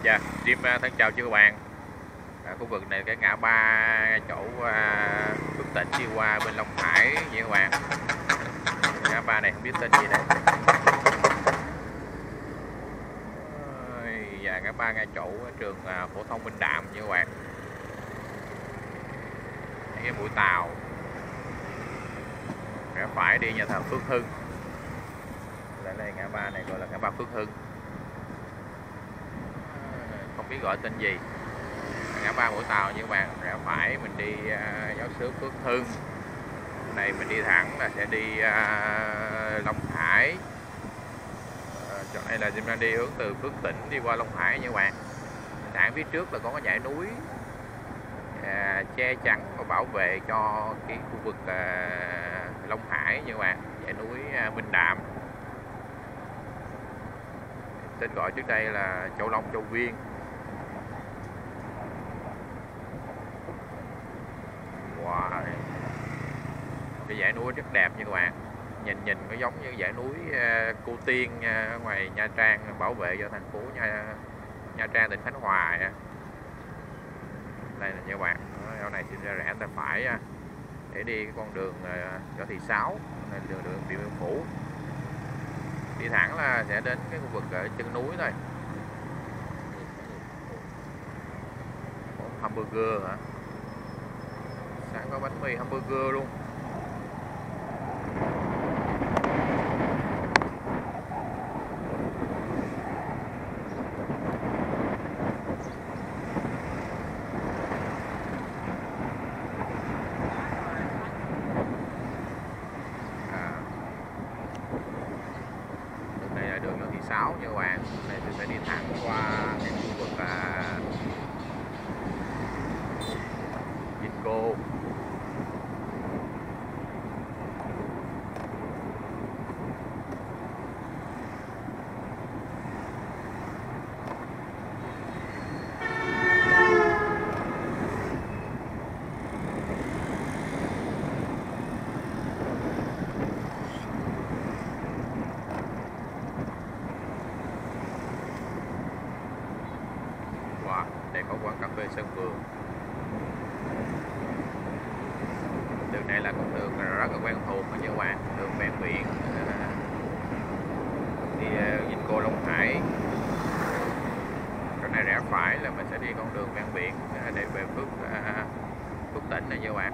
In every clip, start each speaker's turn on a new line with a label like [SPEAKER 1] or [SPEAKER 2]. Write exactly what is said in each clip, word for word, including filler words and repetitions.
[SPEAKER 1] Dạ, Jim à, thân chào chư các bạn. À, khu vực này cái ngã ba chỗ à, Phước Tỉnh đi qua bên Long Hải nha các bạn. Ngã ba này không biết tên gì đây. Và ngã ba ngay chỗ trường à, phổ thông Minh Đạm nha các bạn. Cái mũi tàu rẽ phải đi nhà thờ Phước Hưng. Đây là ngã ba này gọi là ngã ba Phước Hưng. Không biết gọi tên gì. Ngã ba mũi tàu như các bạn, rẽ phải mình đi uh, giáo xứ Phước Hưng. Này mình đi thẳng là sẽ đi uh, Long Hải. Uh, chỗ này là mình đang đi hướng từ Phước Tỉnh đi qua Long Hải nha các bạn. Thẳng phía trước là có cái dãy núi uh, che chắn và bảo vệ cho cái khu vực uh, Long Hải nha các bạn, dãy núi uh, Minh Đạm. Tên gọi trước đây là Châu Long, Châu Viên. Wow. Cái dãy núi rất đẹp nha các bạn. Nhìn nhìn nó giống như dãy núi uh, Cô Tiên uh, ngoài Nha Trang, bảo vệ cho thành phố Nha, Nha Trang, tỉnh Khánh Hòa. Đây là nha các bạn. Chỗ này xin ra rẽ tay phải uh, để đi cái con đường uh, Võ Thị Sáu, đường đường Điện Biên Phủ. Đi thẳng là sẽ đến cái khu vực ở chân núi thôi. Hamburger hả? Sáng có bánh mì hamburger luôn. Đường Võ Thị Sáu nha các bạn. Này tôi sẽ đi thẳng qua cái khu vực là Vinco. Đây có quán cà phê Sơn Vườn. Đường này là con đường rất là quen thuộc nha các bạn, đường ven biển đi Vinco Long Hải. Chỗ này rẽ phải là mình sẽ đi con đường ven biển để về Phước Phước Tỉnh này nha các bạn.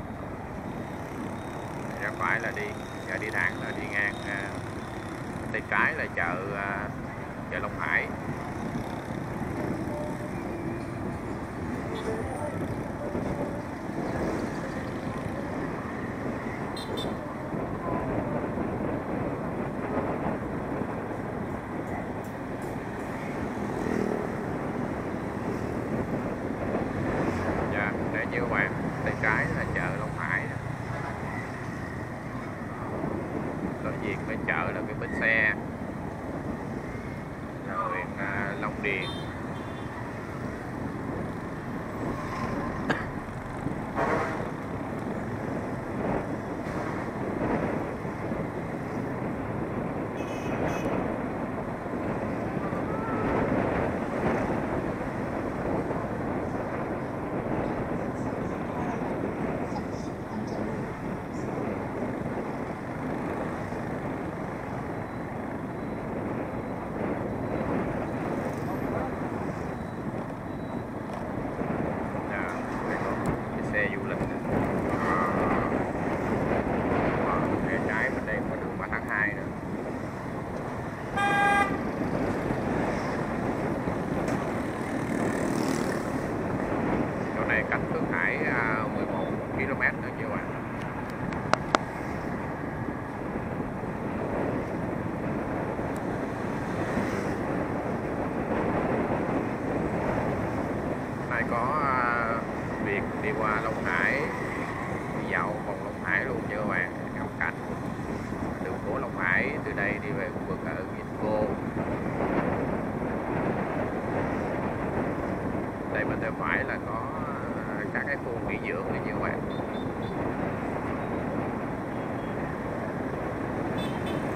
[SPEAKER 1] Rẽ phải là đi, và đi thẳng là đi ngang, tay trái là chợ chợ Long Hải. Như các bạn, tay trái là chợ Long Hải, đối diện với chợ là cái bến xe là huyện Long Điền. Xe du lịch. Rẽ trái bên đây có đường ba tháng hai nữa. Chỗ này cách Phước Hải mười một ki lô mét nữa chứ các bạn. Này có việc đi qua Long Hải, đi dạo vòng Long Hải luôn nha các bạn, ngắm cảnh đường phố Long Hải. Từ đây đi về khu vực ở Vinco. Đây bên tay phải là có các cái khu nghỉ dưỡng này nha các bạn.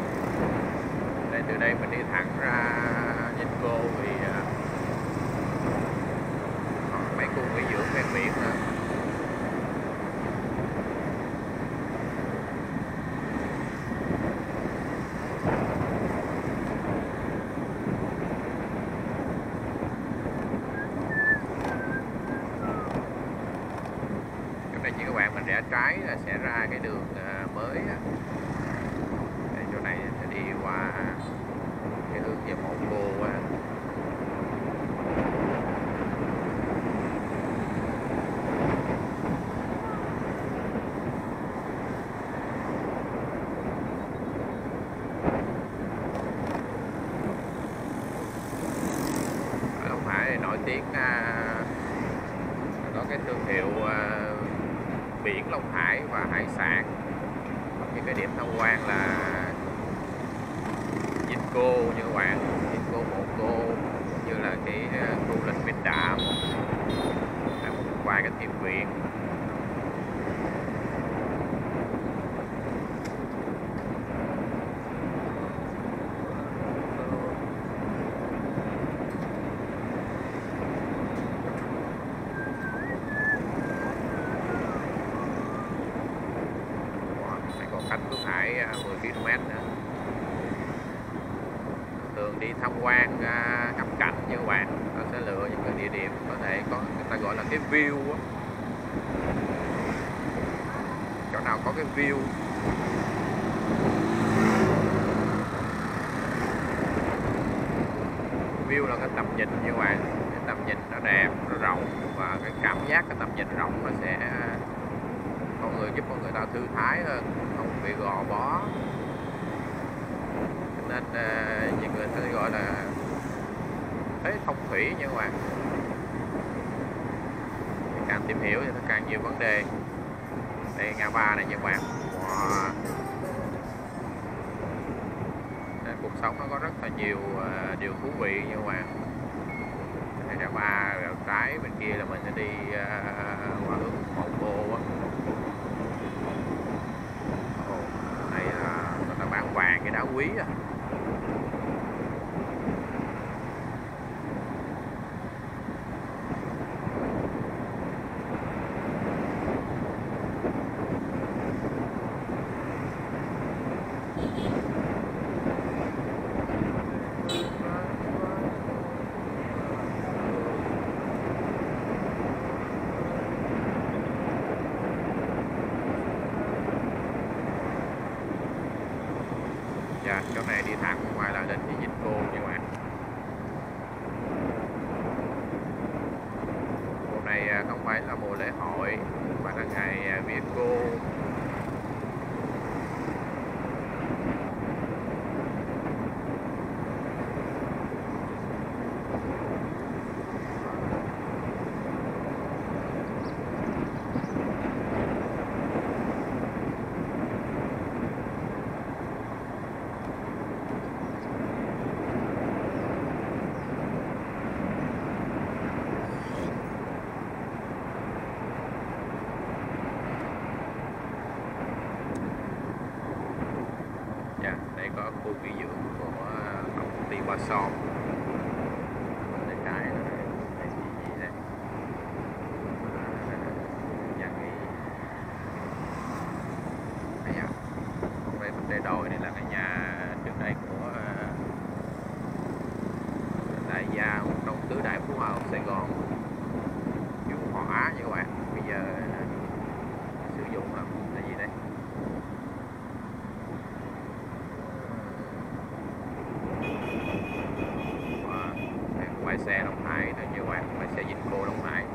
[SPEAKER 1] Đây, từ đây mình đi thẳng ra Vinco thì nghỉ dưỡng ven biển nữa. Cái này chỉ các bạn mình rẽ trái là sẽ ra cái đường mới. Đây, chỗ này sẽ đi qua cái hướng về Mộ Cô á. Ở Long Hải thì nổi tiếng có cái thương hiệu biển Long Hải và hải sản. Những cái điểm tham quan là Vinco như các bạn, Vinco Mộ Cô, như là cái khu du lịch Bến Đạm, là một vài cái thiện nguyện. Cách Phước Hải mười ki lô mét nữa. Thường đi tham quan ngắm cảnh như các bạn, nó sẽ lựa những cái địa điểm có thể có người ta gọi là cái view á. Chỗ nào có cái view, view là cái tầm nhìn như các bạn, cái tầm nhìn nó đẹp, nó rộng, và cái cảm giác cái tầm nhìn rộng nó sẽ con người giúp con người ta thư thái hơn, không bị gò bó. Nên uh, nhiều người ta gọi là thế phong thủy như các bạn. Càng tìm hiểu thì càng nhiều vấn đề. Đây ngã ba này như các bạn. Wow. Nên cuộc sống nó có rất là nhiều uh, điều thú vị như các bạn. Đây ngã ba rẽ trái, bên kia là mình sẽ đi uh, qua hướng Mộ Cô á. Đây là người ta bán vàng, cái đá quý à. Dạ, chỗ này đi thẳng ngoài là đến cái Vinco nha các bạn. Mùa này không phải là mùa lễ hội mà là ngày Vinco. Đây có khu nghỉ dưỡng của tổng công ty Ba Son. Đây cái đây gì đây? Nhà nghỉ. Đây à. Đây bên đây đồi này là cái nhà trước đây của đại gia trong tứ đại phú hào Sài Gòn, Dung Hỏa như các bạn. Bây giờ sử dụng là cái gì đây? Bãi xe Long Hải này như các bạn, bãi xe Vinco Long Hải.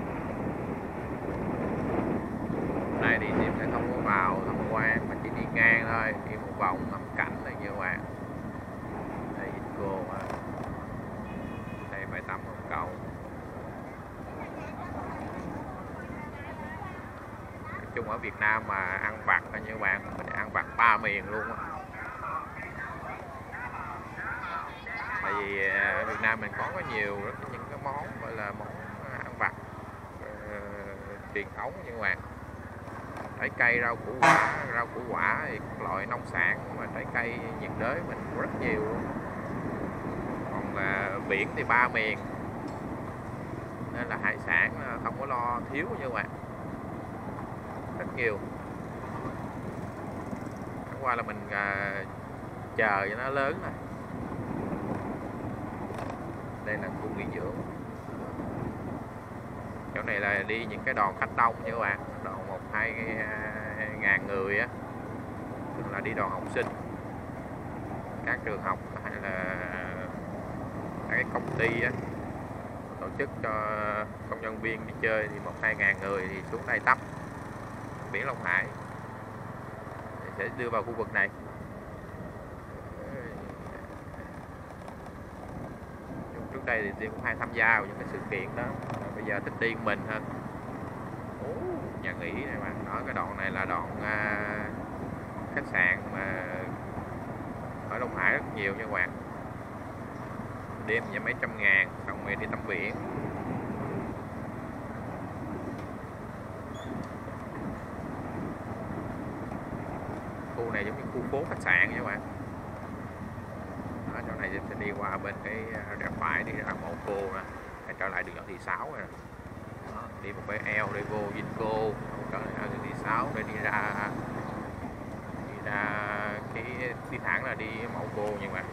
[SPEAKER 1] Này thì em sẽ không có vào tham quan mà chỉ đi ngang thôi, đi một vòng ngắm cảnh này như các bạn. Đây Vinco ha. Đây bãi tắm Hồng Cầu. Nói chung ở Việt Nam mà ăn vặt như các bạn, mình ăn vặt ba miền luôn á. Tại vì ở Việt Nam mình có có nhiều rất những cái món gọi là món ăn vặt uh, truyền thống như các bạn. Trái cây, rau củ quả, rau củ quả thì các loại nông sản, mà trái cây nhiệt đới mình có rất nhiều luôn. Còn uh, biển thì ba miền. nên là hải sản không có lo thiếu như vậy, rất nhiều. Chẳng qua là mình à, chờ cho nó lớn này. Đây là khu nghỉ dưỡng. Chỗ này là đi những cái đoàn khách đông như các bạn, đoàn một hai ngàn người á, tức là đi đoàn học sinh, các trường học hay là các cái công ty á, tổ chức cho công nhân viên đi chơi thì một hai ngàn người thì xuống đây tắm biển Long Hải, sẽ đưa vào khu vực này. Trước đây thì Tiên cũng hay tham gia vào những cái sự kiện đó, bây giờ thích đi mình hơn. Ồ, nhà nghỉ này mà nói cái đoạn này là đoạn à, khách sạn mà ở Long Hải rất nhiều nha các bạn, đêm giá mấy trăm ngàn, xong rồi đi tắm biển. Khu này giống như khu phố khách sạn nha các bạn. Ở chỗ này sẽ đi qua bên cái rẽ phải đi ra Mậu Cô nè, trở lại đường thị sáu nè. Đó, đi một cái eo để vô Vinco, trở lại đường thị sáu để đi ra đi ra cái đi thẳng là đi Mậu Cô nha các bạn.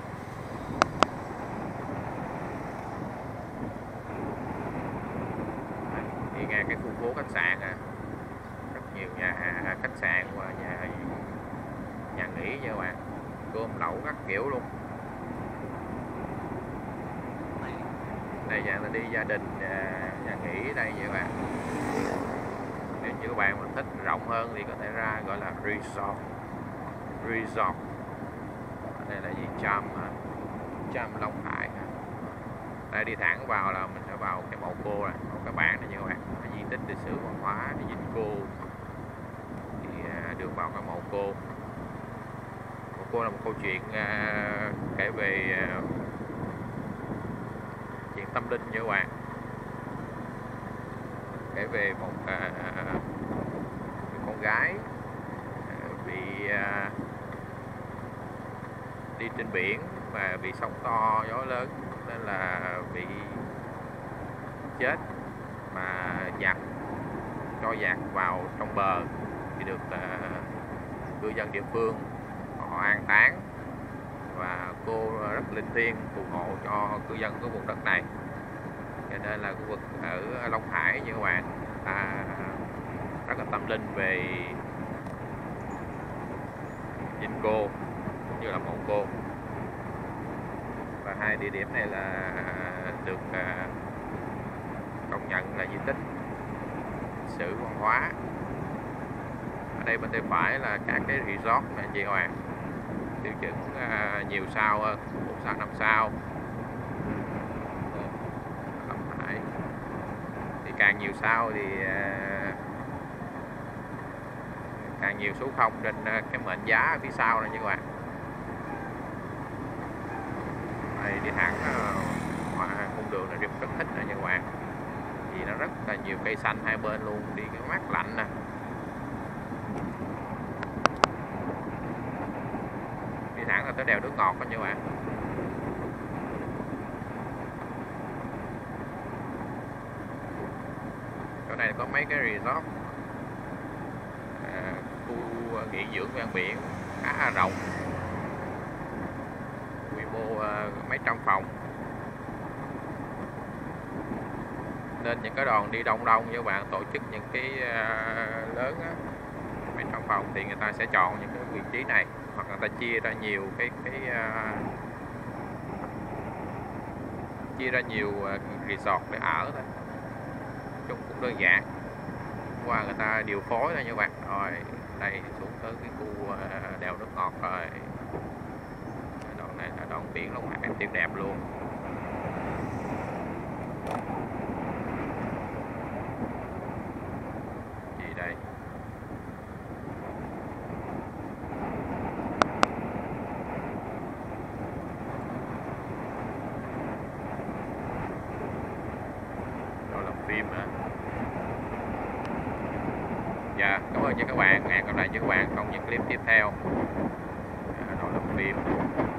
[SPEAKER 1] Đi ngang cái khu phố khách sạn à, rất nhiều nhà khách sạn và nhà nhà nghỉ nha các bạn, cơm lẩu các kiểu luôn. Đây dạng là đi gia đình nhà nghỉ đây vậy các bạn. Nếu như các bạn mà thích rộng hơn thì có thể ra gọi là resort. Resort. Đây là gì? Cham Cham Long Hải. Đây đi thẳng vào là mình sẽ vào cái Mậu Cô này, một cái bảng này nha các bạn, di tích lịch sử văn hóa thì Vinco, thì được vào cái Mậu Cô. Mậu Cô là một câu chuyện uh, kể về uh, chuyện tâm linh nha các bạn, kể về một uh, con gái uh, bị uh, đi trên biển và bị sóng to gió lớn nên là bị chết, mà giặt cho giặt vào trong bờ thì được uh, cư dân địa phương họ an táng, và cô rất linh thiêng phù hộ cho cư dân của vùng đất này. Cho nên là khu vực ở Long Hải như các bạn ta rất là tâm linh về Vinco cũng như là Mậu Cô. Và hai địa điểm này là được công nhận là di tích lịch sử văn hóa. Ở đây bên tay phải là các cái resort này chị các bạn, tiêu chuẩn uh, nhiều sao hơn, một sao năm sao. Long Hải thì càng nhiều sao thì uh, càng nhiều số không trên uh, cái mệnh giá ở phía sau này nha các bạn. Đây đi thẳng qua uh, cung đường này rất rất thích nè nha các bạn, vì nó rất là nhiều cây xanh hai bên luôn, đi cái mát lạnh nè. Đi thẳng là tới đèo nước ngọt đó nha các bạn. Chỗ này có mấy cái resort, à, khu nghỉ dưỡng ven biển khá là rộng, quy mô à, mấy trăm phòng, nên những cái đoàn đi đông đông như các bạn tổ chức những cái uh, lớn á, mấy trăm phòng thì người ta sẽ chọn những cái vị trí này, hoặc người ta chia ra nhiều cái cái uh, chia ra nhiều uh, resort để ở thôi, chúng cũng đơn giản. Qua người ta điều phối thôi như các bạn. Rồi đây xuống tới cái khu uh, đèo nước ngọt rồi, đoạn này là đoạn biển Long Hải tuyệt đẹp luôn. Đây đó là phim hả? Dạ cảm ơn cho các bạn, hẹn gặp lại với các bạn trong những clip tiếp theo. Đó là phim.